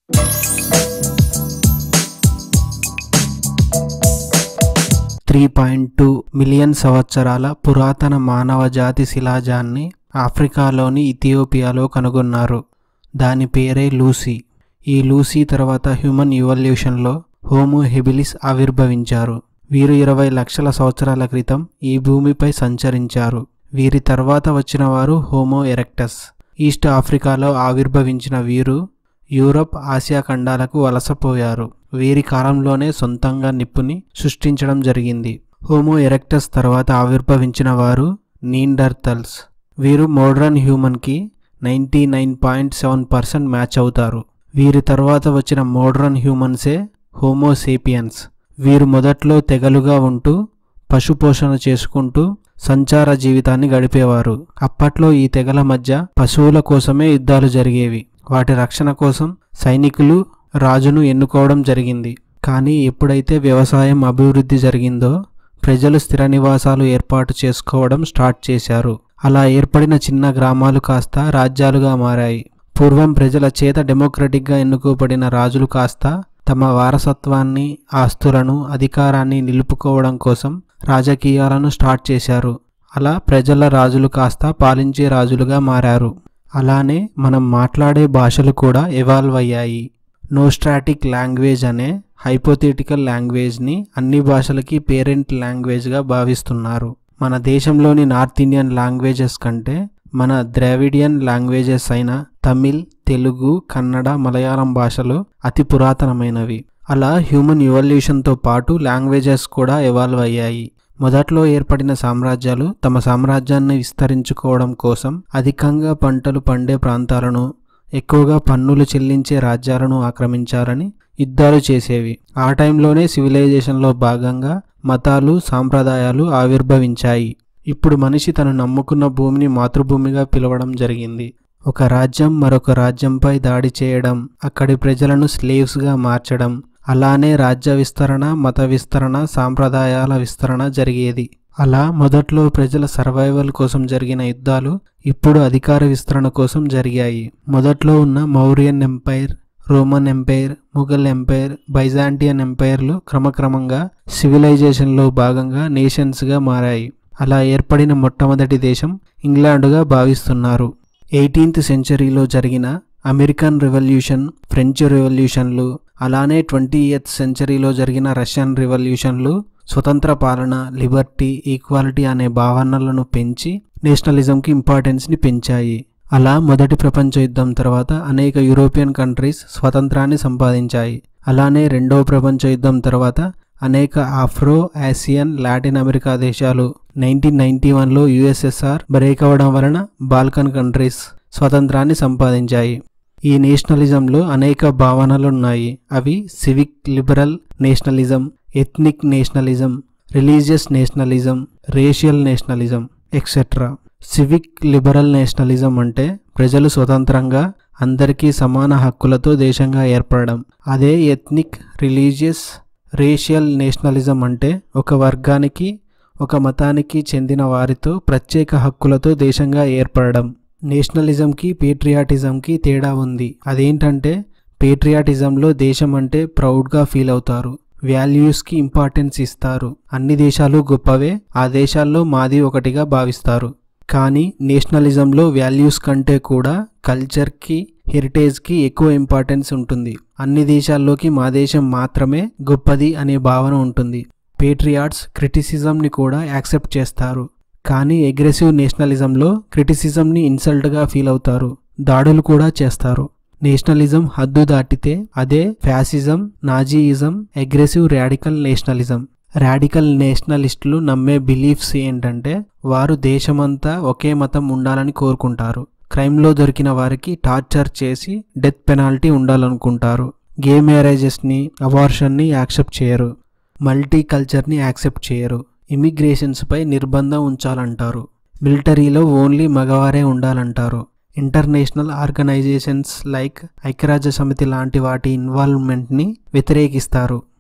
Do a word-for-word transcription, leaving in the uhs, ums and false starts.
Three point two million సంవత్సరాల పురాతన మానవజాతి శిలాజాన్ని ఆఫ్రికాలోని ఇథియోపియాలో కనుగొన్నారు. దాని పేరే లూసీ. ఈ లూసీ తర్వాత హ్యూమన్ ఎవల్యూషన్లో హోమో హెబిలిస్ ఆవిర్భవించారు. వీరు ఇరవై లక్షల సంవత్సరాల క్రితం ఈ భూమిపై సంచరించారు. వీరి తర్వాత వచ్చిన వారు హోమో ఎరెక్టస్. ఈస్ట్ ఆఫ్రికాలో ఆవిర్భవించిన వీరు యూరప్, ఆసియా ఖండాలకు వలసపోయారు. వీరి కాలంలోనే సొంతంగా నిప్పుని సృష్టించడం జరిగింది. హోమో ఎరెక్టస్ తర్వాత ఆవిర్భవించిన వారు నీండర్తల్స్. వీరు మోడర్న్ హ్యూమన్కి ninety nine point seven percent match అవుతారు. వీరి తర్వాత వచ్చిన మోడర్న్ హ్యూమన్సే హోమో సేపియన్స్. వీరు మొదట్లో తెగలుగా ఉంటూ పశుపోషణ చేసుకుంటూ సంచార జీవితాన్ని గడిపేవారు. అప్పట్లో ఈ తెగల మధ్య పశువుల కోసమే యుద్ధాలు జరిగేవి. వాటి రక్షణ కోసం సైనికులు రాజును ఎన్నుకోవడం జరిగింది. కానీ ఎప్పుడైతే వ్యవసాయం అభివృద్ధి జరిగిందో ప్రజలు స్థిర నివాసాలు ఏర్పాటు చేసుకోవడం స్టార్ట్ చేశారు. అలా ఏర్పడిన చిన్న గ్రామాలు కాస్త రాజ్యాలుగా మారాయి. పూర్వం ప్రజల చేత డెమోక్రటిక్గా ఎన్నుకోబడిన రాజులు కాస్త తమ వారసత్వాన్ని, ఆస్తులను, అధికారాన్ని నిలుపుకోవడం కోసం రాజకీయాలను స్టార్ట్ చేశారు. అలా ప్రజల రాజులు కాస్త పాలించే రాజులుగా మారారు. అలానే మనం మాట్లాడే భాషలు కూడా ఎవాల్వ్ అయ్యాయి. నోస్ట్రాటిక్ లాంగ్వేజ్ అనే హైపోథెటికల్ లాంగ్వేజ్ని అన్ని భాషలకి పేరెంట్ లాంగ్వేజ్గా భావిస్తున్నారు. మన దేశంలోని నార్త్ ఇండియన్ లాంగ్వేజెస్ కంటే మన ద్రావిడియన్ లాంగ్వేజెస్ అయిన తమిళ్, తెలుగు, కన్నడ, మలయాళం భాషలు అతి పురాతనమైనవి. అలా హ్యూమన్ ఎవల్యూషన్తో పాటు లాంగ్వేజెస్ కూడా ఎవాల్వ్ అయ్యాయి. మొదట్లో ఏర్పడిన సామ్రాజ్యాలు తమ సామ్రాజ్యాన్ని విస్తరించుకోవడం కోసం అధికంగా పంటలు పండే ప్రాంతాలను, ఎక్కువగా పన్నులు చెల్లించే రాజ్యాలను ఆక్రమించాలని యుద్ధాలు చేసేవి. ఆ టైంలోనే సివిలైజేషన్లో భాగంగా మతాలు, సాంప్రదాయాలు ఆవిర్భవించాయి. ఇప్పుడు మనిషి తను నమ్ముకున్న భూమిని మాతృభూమిగా పిలవడం జరిగింది. ఒక రాజ్యం మరొక రాజ్యంపై దాడి చేయడం, అక్కడి ప్రజలను స్లేవ్స్గా మార్చడం, అలానే రాజ్య విస్తరణ, మత విస్తరణ, సాంప్రదాయాల విస్తరణ జరిగేది. అలా మొదట్లో ప్రజల సర్వైవల్ కోసం జరిగిన యుద్ధాలు ఇప్పుడు అధికార విస్తరణ కోసం జరిగాయి. మొదట్లో ఉన్న Mauryan empire, Roman empire, Mughal empire, Byzantine ఎంపైర్లు క్రమక్రమంగా సివిలైజేషన్లో భాగంగా నేషన్స్గా మారాయి. అలా ఏర్పడిన మొట్టమొదటి దేశం ఇంగ్లాండుగా భావిస్తున్నారు. ఎయిటీన్త్ సెంచరీలో జరిగిన అమెరికన్ రెవల్యూషన్, ఫ్రెంచ్ రెవల్యూషన్లు, అలానే ట్వంటీ ఎయిత్ సెంచరీలో జరిగిన రష్యన్ రెవల్యూషన్లు స్వతంత్ర పాలన, లిబర్టీ, ఈక్వాలిటీ అనే భావనలను పెంచి నేషనలిజంకి ఇంపార్టెన్స్ని పెంచాయి. అలా మొదటి ప్రపంచ యుద్ధం తర్వాత అనేక యూరోపియన్ కంట్రీస్ స్వతంత్రాన్ని సంపాదించాయి. అలానే రెండవ ప్రపంచ యుద్ధం తర్వాత అనేక ఆఫ్రో ఆసియన్, లాటిన్ అమెరికా దేశాలు నైన్టీన్ నైన్టీ వన్లో యుఎస్ఎస్ఆర్ బ్రేక్ అవ్వడం వలన బాల్కన్ కంట్రీస్ స్వతంత్రాన్ని సంపాదించాయి. ఈ నేషనలిజంలో అనేక భావనలు ఉన్నాయి. అవి civic liberal nationalism, ethnic nationalism, religious nationalism, racial nationalism etcetera. Civic liberal nationalism అంటే ప్రజలు స్వతంత్రంగా అందరికీ సమాన హక్కులతో దేశంగా ఏర్పడడం. అదే ఎథ్నిక్, రిలీజియస్, రేషియల్ నేషనలిజం అంటే ఒక వర్గానికి, ఒక మతానికి చెందిన వారితో ప్రత్యేక హక్కులతో దేశంగా ఏర్పడడం. నేషనలిజంకి పేట్రియాటిజంకి తేడా ఉంది. అదేంటంటే పేట్రియాటిజంలో దేశం అంటే ప్రౌడ్గా ఫీల్ అవుతారు, వాల్యూస్కి ఇంపార్టెన్స్ ఇస్తారు, అన్ని దేశాలు గొప్పవే, ఆ దేశాల్లో మాది ఒకటిగా భావిస్తారు. కానీ నేషనలిజంలో వాల్యూస్ కంటే కూడా కల్చర్కి, హెరిటేజ్కి ఎక్కువ ఇంపార్టెన్స్ ఉంటుంది. అన్ని దేశాల్లోకి మా దేశం మాత్రమే గొప్పది అనే భావన ఉంటుంది. పేట్రియాట్స్ క్రిటిసిజంని కూడా యాక్సెప్ట్ చేస్తారు. కానీ అగ్రెసివ్ నేషనలిజంలో క్రిటిసిజంని ఇన్సల్ట్గా ఫీల్ అవుతారు, దాడులు కూడా చేస్తారు. నేషనలిజం హద్దు దాటితే అదే fascism, Nazism, aggressive radical nationalism. Radical నేషనలిస్టులు నమ్మే బిలీఫ్స్ ఏంటంటే వారు దేశమంతా ఒకే మతం ఉండాలని కోరుకుంటారు. క్రైమ్లో దొరికిన వారికి టార్చర్ చేసి డెత్ పెనాల్టీ ఉండాలనుకుంటారు. గే మ్యారేజెస్ని, అబార్షన్ని యాక్సెప్ట్ చేయరు. మల్టీ కల్చర్ని యాక్సెప్ట్ చేయరు. ఇమిగ్రేషన్స్పై నిర్బంధం ఉంచాలంటారు. మిలిటరీలో ఓన్లీ మగవారే ఉండాలంటారు. ఇంటర్నేషనల్ ఆర్గనైజేషన్స్ లైక్ ఐక్యరాజ్య సమితి లాంటి వాటి ఇన్వాల్వ్మెంట్ని వ్యతిరేకిస్తారు.